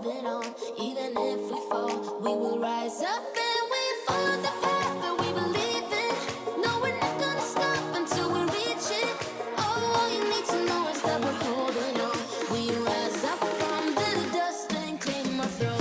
holding on. Even if we fall, we will rise up and we follow the path that we believe in. No, we're not gonna stop until we reach it. Oh, all you need to know is that we're holding on. We rise up from the dust and claim our throne.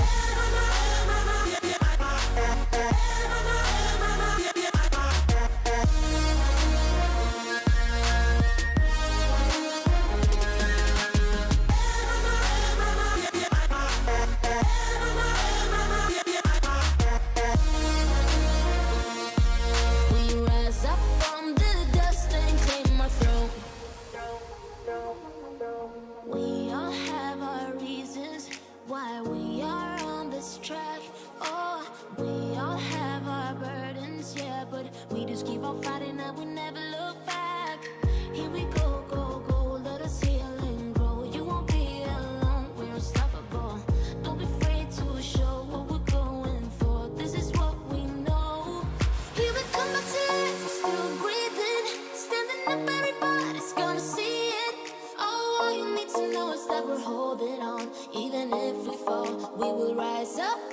We all have our reasons why we are on this track. Oh, we all have our burdens, yeah, but we just keep on fighting and we never look back. Here we go, go, go, let us heal and grow. You won't be alone, we're unstoppable. Don't be afraid to show what we're going for. This is what we know. Here we come back to life, we're still breathing. Standing up, everybody's gonna see it. All you need to know is that we're holding on. Even if we fall, we will rise up.